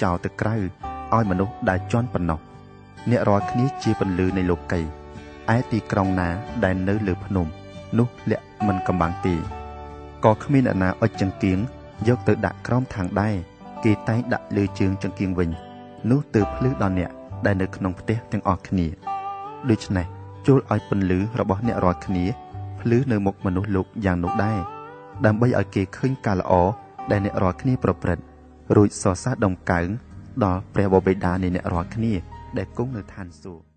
ចោលទៅក្រៅឲ្យមនុស្សដែលជន់ប៉ុណ្ណោះអ្នករាល់គ្នាជាពន្លឺនៃលោកីឯទីក្រុងណាដែលនៅលើភ្នំនោះលាក់មិនកំបាំងទេក៏គ្មានអ្នកណាអុជចង្កៀងយកទៅដាក់ក្រោមທາງដែរគេតែងដាក់លើជើងចង្កៀងវិញនោះទើបភ្លឺដល់អ្នកដែលនៅក្នុងផ្ទះទាំងអស់គ្នាដូច្នេះចូលឲ្យពន្លឺរបស់អ្នករាល់គ្នាភ្លឺនៅមុខមនុស្សលោកយ៉ាងនោះដែរដើម្បីឲ្យគេឃើញការល្អដែលអ្នករាល់គ្នាប្រព្រឹត្តរួចសរសើរដំកើងដល់ព្រះបិតានៃអ្នករាល់គ្នាដែលគង់នៅឋានសួគ៌